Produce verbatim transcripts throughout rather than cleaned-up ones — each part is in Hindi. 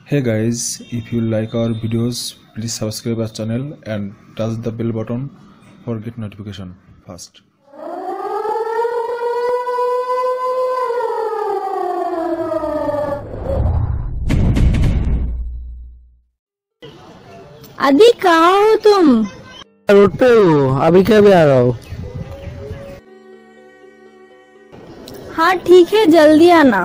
Hey guys, if you like our videos, please subscribe our channel and touch the bell button for get notification first. आदि कहाँ हो तुम? रोड पे हो, अभी क्या भी आ रहा हो। हाँ ठीक है, जल्दी आना।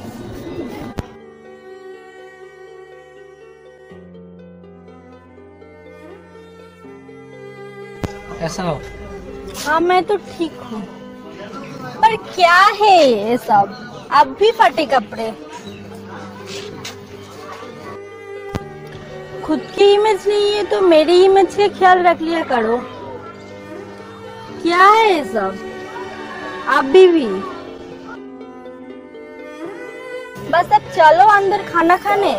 ऐसा हो? हाँ मैं तो ठीक हूँ, पर क्या है ये सब? अब भी फटे कपड़े। खुद की इमेज नहीं है तो मेरी इमेज का ख्याल रख लिया करो। क्या है ये सब? अभी भी बस अब चलो अंदर खाना खाने।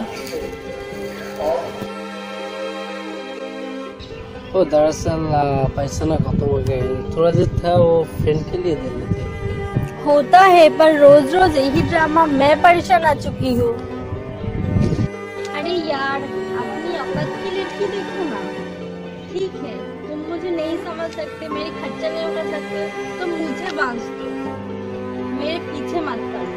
वो दरअसल पैसा ना खत्म हो गए, थोड़ा देर था वो फ्रेंड के लिए दे लेते। होता है, पर रोज रोज यही ड्रामा मैं परेशान आ चुकी हूँ। अरे यार अपनी औकात की लड़की देखो ना। ठीक है तुम मुझे नहीं समझ सकते, मेरी खर्चा नहीं उठा सकते तो मुझे बांध दो, मेरे पीछे मत पड़ना।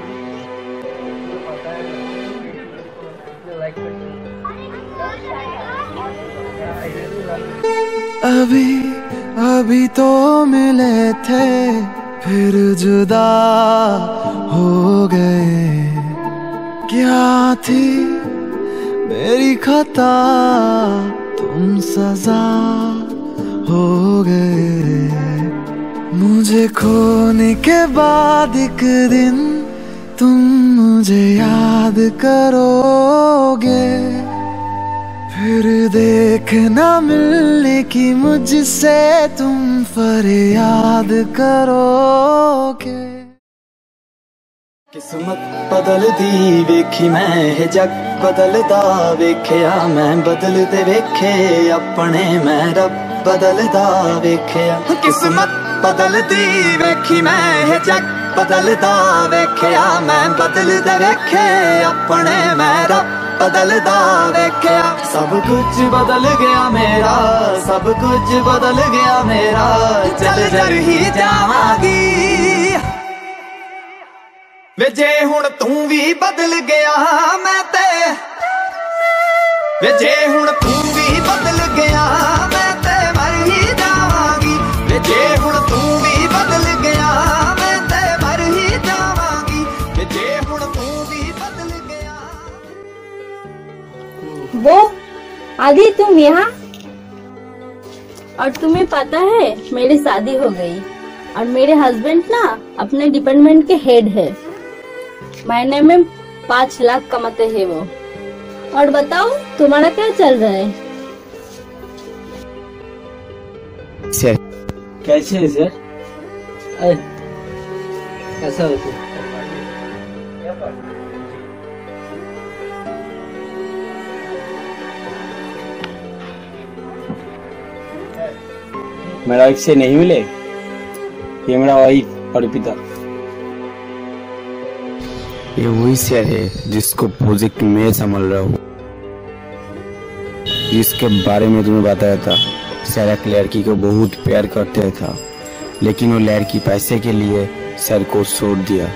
अभी अभी तो मिले थे फिर जुदा हो गए। क्या थी मेरी खता, तुम सजा हो गए। मुझे खोने के बाद एक दिन तुम मुझे याद करोगे, फिर देखना मिलने की मुझसे तुम फरियाद करोगे। किस्मत बदलदी वेखी मैं, जग बदलदा वेख्या मैं, बदलते वेखे अपने मैं रब बदलदा वेख्या। किस्मत बदलदी वेखी मैं, जग बदलदा वेख्या मैं, बदलते वेखे अपने मैं रब बदलदा वेख्या। सब कुछ बदल गया मेरा, सब कुछ बदल गया मेरा, चल जर ही जावांगी वे जे हुण तू भी बदल गया मैं ते, वे जे हुण तू भी बदल गया मैं ते मर ही जावांगी। वे जे हुण तू भी बदल गया मैं ते मर ही जावांगी। वे जे हुण तू भी बदल गया। वो आदि तुम यहाँ? और तुम्हें पता है मेरी शादी हो गई और मेरे हस्बैंड ना अपने डिपार्टमेंट के हेड है। महीने में पाँच लाख कमाते हैं वो। और बताओ तुम्हारा क्या चल रहा है? सर कैसे है सर? कैसा हो तुम? मेरा वाइफ से नहीं मिले? ये मेरा वाइफ और पिता। ये वही सर है जिसको प्रोजेक्ट में संभाल रहा हूँ, जिसके बारे में तुम्हें बताया था। सर एक लड़की को बहुत प्यार करता था, लेकिन वो लड़की पैसे के लिए सर को छोड़ दिया।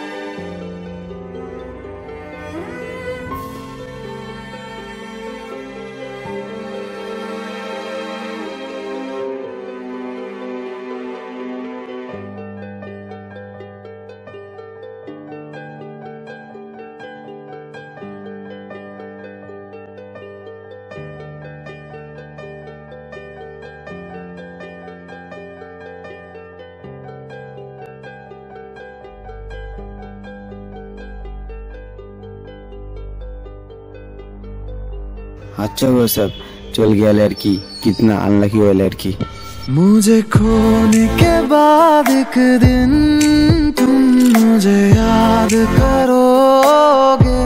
अच्छा वो सब चल गया लड़की, कितना अनलकी हुआ लड़की। मुझे खोने के बाद एक दिन तुम मुझे याद करोगे,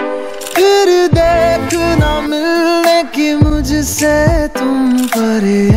फिर देखना मिलने की मुझसे तुम फरियाद